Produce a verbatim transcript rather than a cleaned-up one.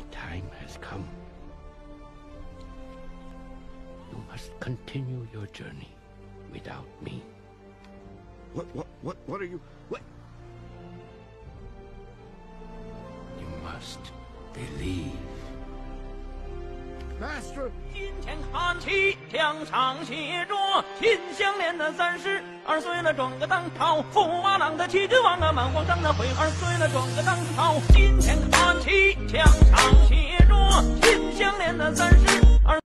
time has come. You must continue your journey without me. What, what, what, what are you, what? You must believe. Master! 今天看齐，墙上写着“秦香莲”的三十二岁了，转个当朝；驸马郎的齐君王啊，满皇上的悔二岁了，转个当朝。今天看齐，墙上写着“秦香莲”的三十